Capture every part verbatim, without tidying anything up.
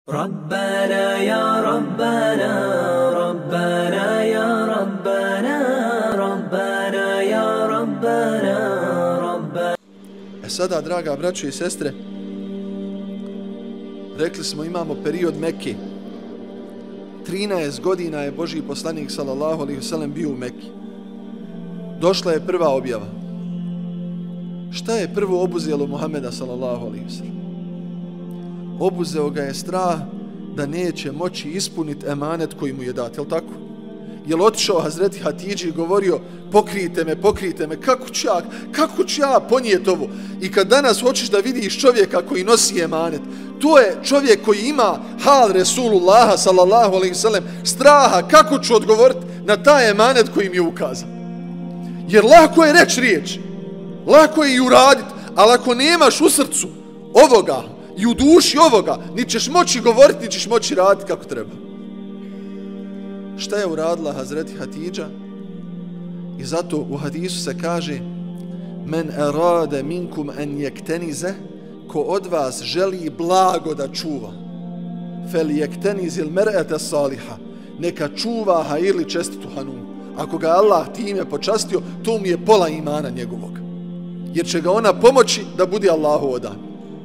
ربنا يا ربنا ربنا يا ربنا ربنا يا ربنا ربنا. E sada, draga braćo i sestre, rekli smo imamo period Mekke. trinaest godina je Božji poslanik sallallahu alejhi ve sellem bio u Mekki. Došla je prva objava. Šta je prvo obuzelo Muhameda sallallahu alejhi ve sellem? Obuzeo ga je strah da neće moći ispuniti emanet koji mu je dat, jel tako? Jel otišao Hazreti Hatidži i govorio pokrijte me, pokrijte me, kako ću ja, kako ću ja ponijeti ovo? I kad danas hoćeš da vidiš čovjeka koji nosi emanet, to je čovjek koji ima hal Resulullaha sallallahu alejhi ve sellem, straha kako ću odgovoriti na taj emanet koji mi je ukazan. Jer lako je reći riječ, lako je i uraditi, ali ako nemaš u srcu ovoga i u duši ovoga, ni ćeš moći govoriti, ni ćeš moći raditi kako treba. Šta je uradila Hazreti Hatidža? I zato u hadisu se kaže men erade minkum en jektenize, ko od vas želi blago da čuva, fel jektenizil mer'ete saliha, neka čuva hajirli čestitu hanum. Ako ga Allah time počastio, to mu je pola imana njegovog, jer će ga ona pomoći da bude Allahu odan.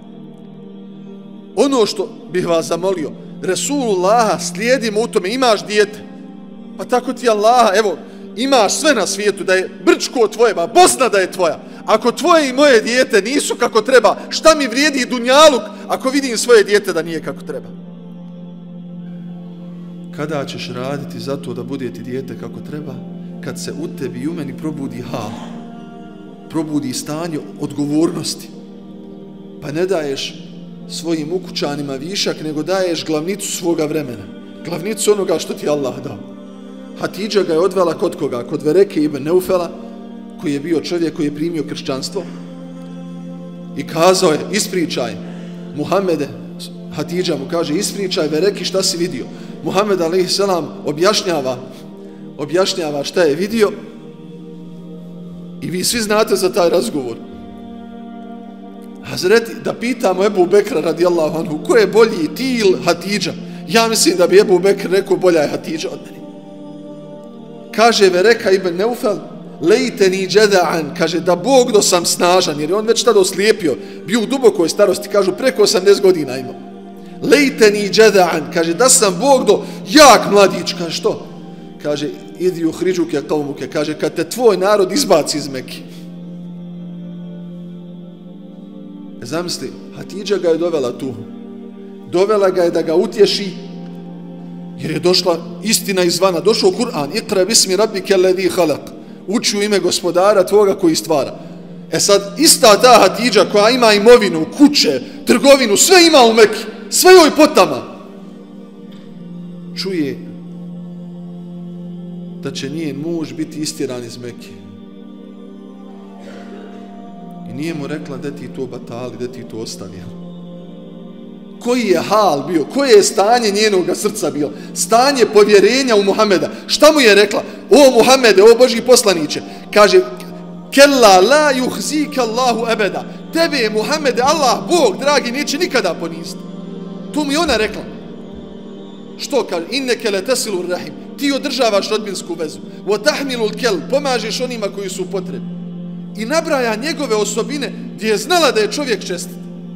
Ono što bih vas zamolio, Resulullaha slijedimo u tome. Imaš dijete, pa tako ti Allah, evo, imaš sve na svijetu, da je Brčko tvoje, ba Bosna da je tvoja. Ako tvoje i moje dijete nisu kako treba, šta mi vrijedi dunjaluk ako vidim svoje dijete da nije kako treba? Kada ćeš raditi za to da bude ti dijete kako treba? Kad se u tebi i u meni probudi hal, probudi stanje odgovornosti, pa ne daješ svojim ukućanima višak, nego daješ glavnicu svoga vremena, glavnicu onoga što ti Allah dao. Hatidža ga je odvela kod koga? Kod Vereke ibn Neufela, koji je bio čovjek koji je primio kršćanstvo, i kazao je ispričaj Muhammede. Hatidža mu kaže ispričaj Vereki šta si vidio. Muhammed alejhi selam objašnjava objašnjava šta je vidio, i vi svi znate za taj razgovor. Hazreti, da pitamo Ebu Bekra radijallahu anhu, ko je bolji, ti ili Hatidža? Ja mislim da bi Ebu Bekr rekao bolja je Hatidža od meni. Kaže Vereka ibn Neufel, lejteni džeda'an, kaže da Bog do sam snažan, jer je on već tada oslijepio, bio u dubokoj starosti, kažu preko osamdeset godina imao. Lejteni džeda'an, kaže da sam Bog do jak mladić, kaže što? Kaže idi u hriđuke kavmuke, kaže kad te tvoj narod izbaci iz Mekke. Zamisli, Hatidža ga je dovela tu. Dovela ga je da ga utješi, jer je došla istina izvana. Došao Kur'an, ikra bismi rabbike alladhi khalaq, uči u ime gospodara tvoga koji stvara. E sad, ista ta Hatidža koja ima imovinu, kuće, trgovinu, sve ima u Mekki, sve joj potama, čuje da će njen muž biti istjeran iz Mekke. I nije mu rekla da ti to batali, da ti to ostavi. Koji je hal bio, koje je stanje njenog srca bilo, stanje povjerenja u Muhameda. Šta mu je rekla? O Muhammede, o Božji poslaniće, kaže kella la yuhzika Allahu ebeda, tebe je Muhammede Allah, Bog dragi, neće nikada poniziti. To mu je ona rekla. Što kaže? Inneke le tesilu rahim, ti održavaš rodbinsku vezu, wa tahmilul kel, pomažeš onima koji su u potrebi. I nabraja njegove osobine gdje je znala da je čovjek čestit.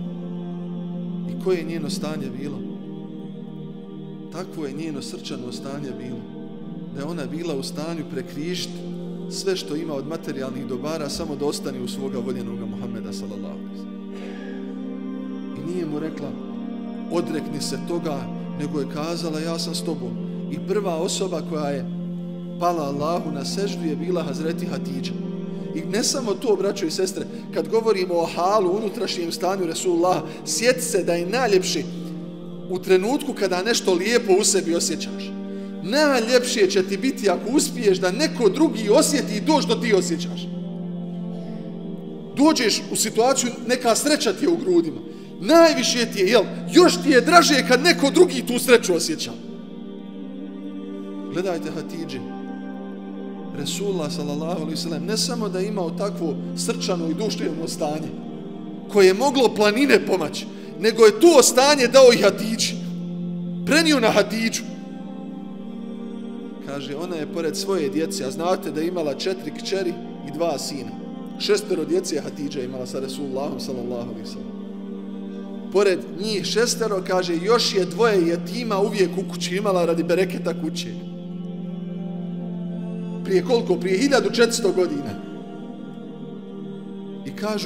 I koje je njeno stanje bilo? Takvo je njeno srčano stanje bilo, da je ona bila u stanju prekrižiti sve što ima od materijalnih dobara samo da ostane u svoga voljenoga Muhammeda sallallahu alejhi ve sellem. I nije mu rekla odrekni se toga, nego je kazala ja sam s tobom. I prva osoba koja je pala Allahu na seždu je bila Hazreti Hatidža. I ne samo to, braćo i sestre, kad govorimo o halu, unutrašnjem stanju Resulullah, sjeti se da je najljepši u trenutku kada nešto lijepo u sebi osjećaš. Najljepše će ti biti ako uspiješ da neko drugi osjeti i to što ti osjećaš. Dođeš u situaciju, neka sreća ti je u grudima. Najviše ti je, jel, još ti je draže kad neko drugi tu sreću osjeća. Gledajte Hatidži. Resulullah sallallahu alejhi ve sellem ne samo da je imao takvo srčano i duševno stanje koje je moglo planine pomaći, nego je to stanje dao i Hatidži. prenio na Hatidžu. Kaže, ona je pored svoje djece, a znate da je imala četiri kćeri i dva sina. Šestero djece Hatidža imala sa Resulullahom sallallahu alejhi ve sellem. Pored njih šestero, kaže, još je dvoje jetima uvijek u kući imala radi bereketa kuće. Prije koliko? Prije hiljadu četiristo godina. I kažu,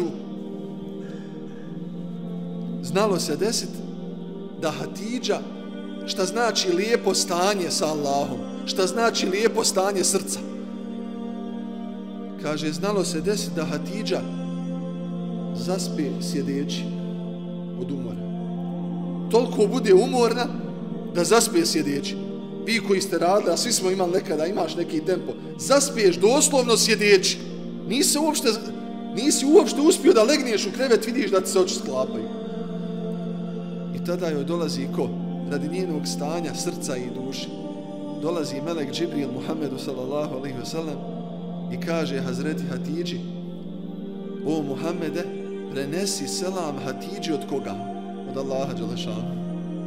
znalo se desit da Hatidža, šta znači lijepo stanje sa Allahom, šta znači lijepo stanje srca. Kaže, znalo se desit da Hatidža zaspe sjedeći od umora. Toliko bude umorna da zaspe sjedeći. Vi koji ste radili, a svi smo imali nekada, imaš neki tempo, zaspiješ doslovno sjedeći. Nisi uopšte, nisi uopšte uspio da legneš u krevet, vidiš da ti se oči sklapaju. I tada joj dolazi ko? Radi njenog stanja, srca i duše. Dolazi melek Džibril Muhammedu sallallahu alejhi ve sellem i kaže Hazreti Hatidži, o Muhammede, prenesi selam Hatidži od koga? Od Allaha dželešanu.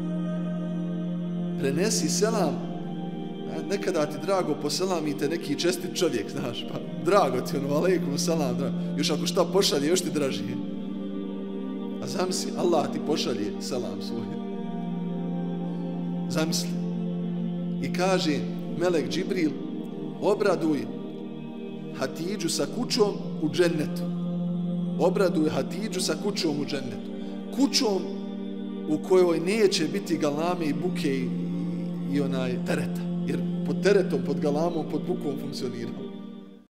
Prenesi selam. Nekada ti drago poselamite neki čestit čovjek, znaš, pa drago ti ono, alejkum selam, drago. Još ako šta pošalje, još ti draži. A zamisli, Allah ti pošalje selam svoj. Zamisli. I kaže melek Džibril, obraduj Hatidžu sa kućom u džennetu. Obraduj Hatidžu sa kućom u džennetu. Kućom u kojoj neće biti galame i buke i, i onaj tereta. Jer pod teretom, pod galamom, pod bukom funkcioniramo.